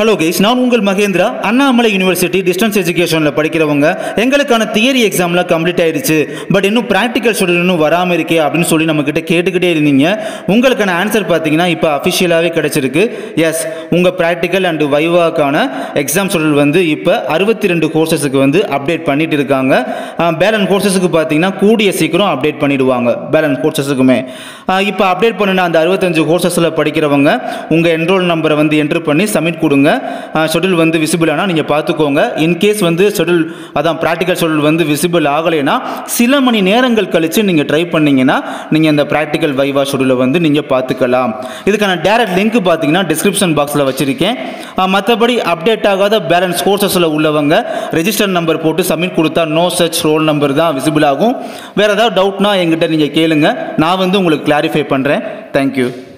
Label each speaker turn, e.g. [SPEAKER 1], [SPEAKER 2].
[SPEAKER 1] Hello guys, நான் உங்கள் Mahendra. Annamalai university distance எஜுகேஷனில் படிக்கிறவங்க எங்களுக்கான தியரி எக்ஸாம்லாம் கம்ப்ளீட் ஆயிடுச்சு, பட் இன்னும் ப்ராக்டிக்கல் ஷெட்யூல் இன்னும் வராமல் இருக்கே அப்படின்னு சொல்லி நம்மக்கிட்ட கேட்டுக்கிட்டே இருந்தீங்க. உங்களுக்கான ஆன்சர் பார்த்தீங்கன்னா இப்போ அஃபிஷியலாகவே கிடச்சிருக்கு. எஸ், உங்கள் ப்ராக்டிக்கல் அண்டு வைவாக்கான எக்ஸாம் ஷெட்யூல் வந்து இப்போ 62 கோர்சஸுக்கு வந்து அப்டேட் பண்ணிட்டு இருக்காங்க. பேலன்ஸ் கோர்சஸுக்கு பார்த்தீங்கன்னா கூடிய சீக்கிரம் அப்டேட் பண்ணிடுவாங்க. பேலன்ஸ் கோர்சஸுக்குமே இப்போ அப்டேட் பண்ணின அந்த 65 கோர்சஸில் படிக்கிறவங்க உங்கள் என்ரோல் நம்பரை வந்து என்ட்ரு பண்ணி சப்மிட் கொடுங்க. ஷெட்யூல் வந்து விசிபிள் ஆனால் நீங்கள் பார்த்துக்கோங்க. இன்கேஸ் வந்து ஷெட்யூல் அதான் ப்ராக்டிக்கல் ஷெட்யூல் வந்து விசிபிள் ஆகலைன்னா சில மணி நேரங்கள் கழித்து நீங்கள் ட்ரை பண்ணிங்கன்னா நீங்கள் இந்த ப்ராக்டிக்கல் வைவா ஷெட்யூலை வந்து நீங்கள் பார்த்துக்கலாம். இதுக்கான டேரக்ட் லிங்க் பார்த்தீங்கன்னா டிஸ்கிரிப்ஷன் பாக்ஸில் வச்சுருக்கேன். மற்றபடி அப்டேட் ஆகாத பேலன்ஸ் கோர்சஸில் உள்ளவங்க ரெஜிஸ்டர் நம்பர் போட்டு சப்மிட் கொடுத்தா நோ சர்ச் ரோல் நம்பர் தான் விசிபிள் ஆகும். வேறு ஏதாவது டவுட்னா எங்கிட்ட நீங்கள் கேளுங்க, நான் வந்து உங்களுக்கு கிளாரிஃபை பண்ணுறேன். தேங்க்யூ.